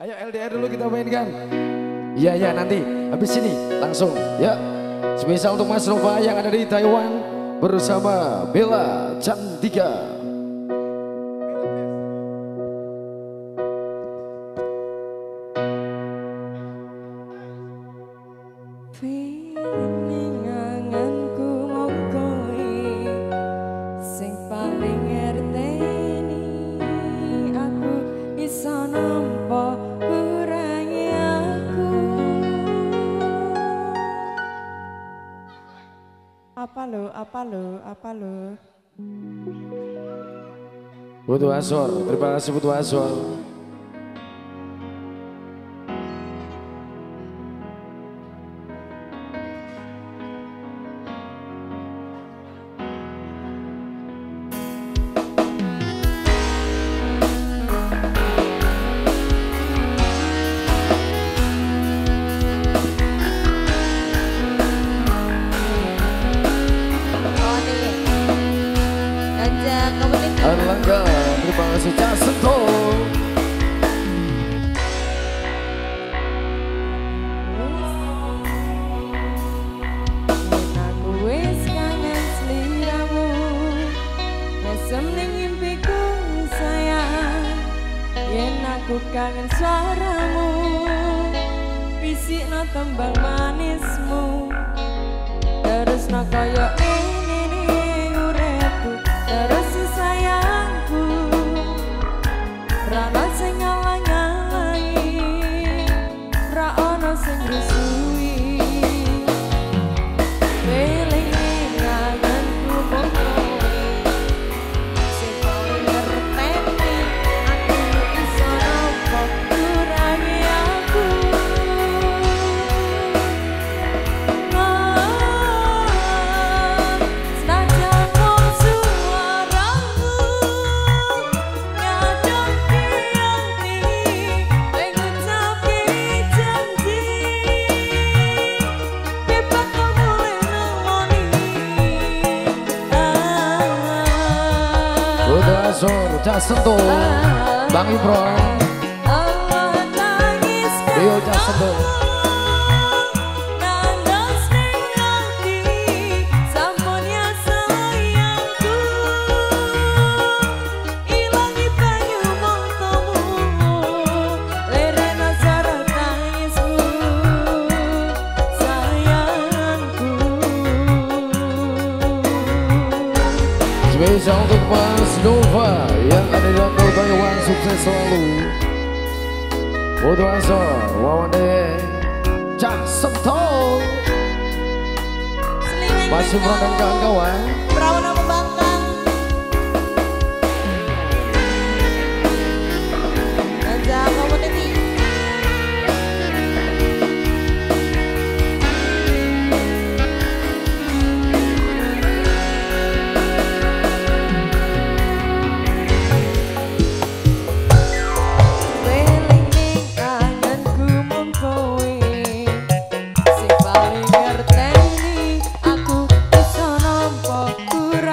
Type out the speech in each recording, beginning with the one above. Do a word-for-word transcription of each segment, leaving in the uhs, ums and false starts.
Ayo L D R dulu kita mainkan. Iya ya nanti habis ini langsung ya. Spesial untuk Mas Nova yang ada di Taiwan bersama Bella Cantika. Apa lo, apa lo, apa lo? Butuh Asor, terima kasih Butuh Asor. Erlangga, terima kasih Cak Sento. Aku wis kangen seliramu, mesem ning mimpiku sayang. Yen aku kangen suaramu, bisikno tembang manismu. Terus no koyo ini ning uripku, terus sayangku. Rano sing ngalang-alangi, ra ono sing rusui. Elingi kangenku mung kowe, sing paling ngerteni aku iso nopo kurangi aku. Senajan mung suaramu nyadang di hati, pengen tapi janji bebas kamu nemoni. Butuh Asor, Cak Sento, Bang Ibron, Rio Cak Sento. Spesial untuk Mas Nova yang ada di dalam Taiwan, sukses selalu. Butuh Asor, Wawande, Cak Sento, Mas Imron dan kawan-kawan. Perawan membangkang Ganja Community. Eling ning kangenku mung kowe, sing paling ngerteni aku iso nampa kurang.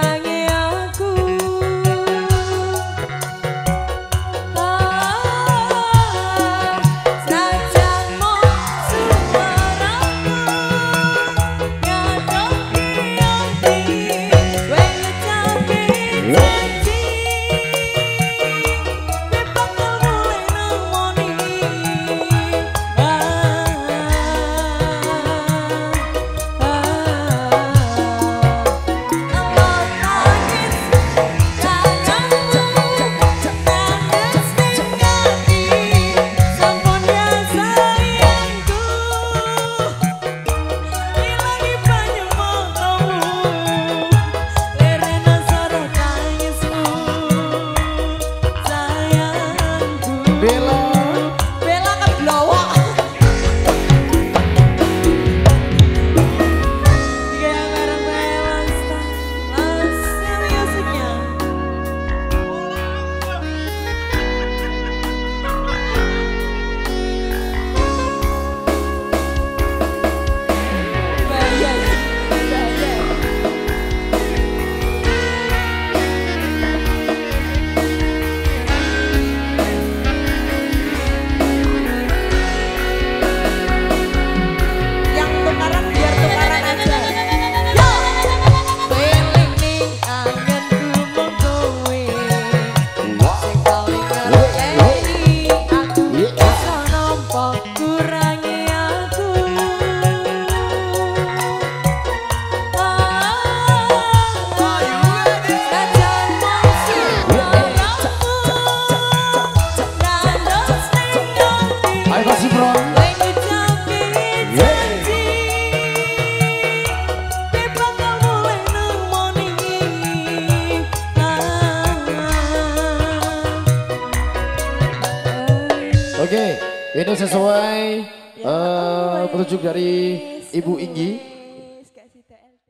Ini sesuai uh, petunjuk dari Ibu Inggi.